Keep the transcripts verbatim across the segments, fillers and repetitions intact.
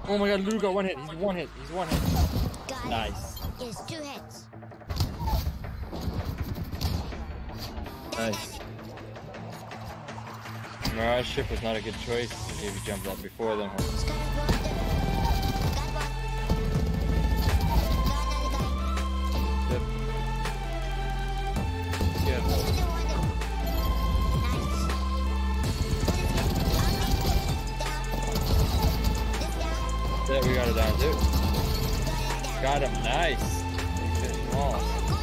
Oh my god, Luca, one hit. He's one hit. He's one hit. Got Nice. it. It's two hits. Nice. Mirage ship was not a good choice. If you jumped up before them. It's gonna go up there. Got one. Got another guy. Yep. Yeah. Another one. Nice. Yeah, we got it down too. Got him. Nice. We finished them all.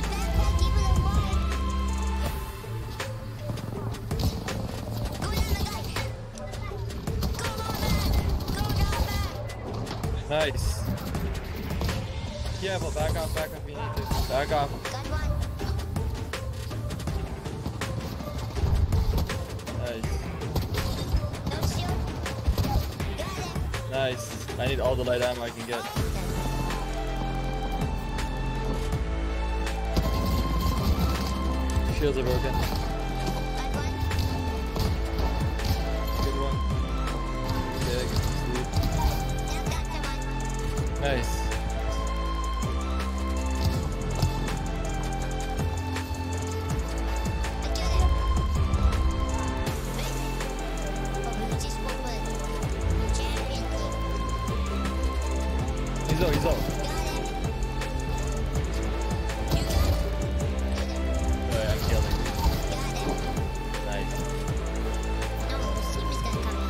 Nice. Yeah, but back off, back off if you need to. Back off. Got one. Nice. No shield. Got it. Nice. I need all the light ammo I can get. Shields are broken. Got one. Good one. Yeah, get some sleep. And got the one. Nice. I killed him. Oh, we just won with champion team. He's out, he's out. Got it. You got it. Oh, yeah, I killed him. Got it. Nice. No, the team is gonna come.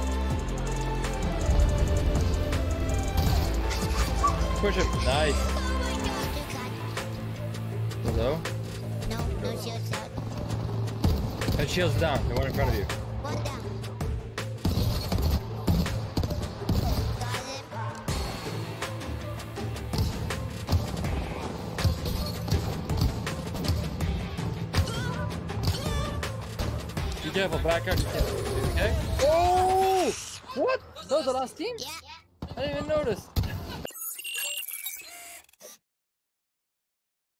Push him. Nice. Oh my god, you got it. Hello? No, no shields out. And shields down. The one in front of you. One down. Got it. Be careful, back up. Okay? Oh! What? That was the last team? Yeah. I didn't even notice.